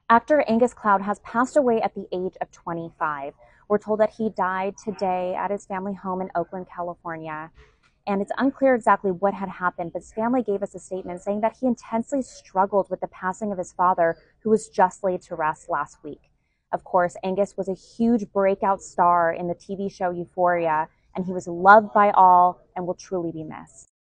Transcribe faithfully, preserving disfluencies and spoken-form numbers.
Actor Angus Cloud has passed away at the age of twenty-five. We're told that he died today at his family home in Oakland, California. And it's unclear exactly what had happened, but his family gave us a statement saying that he intensely struggled with the passing of his father, who was just laid to rest last week. Of course, Angus was a huge breakout star in the T V show Euphoria, and he was loved by all and will truly be missed.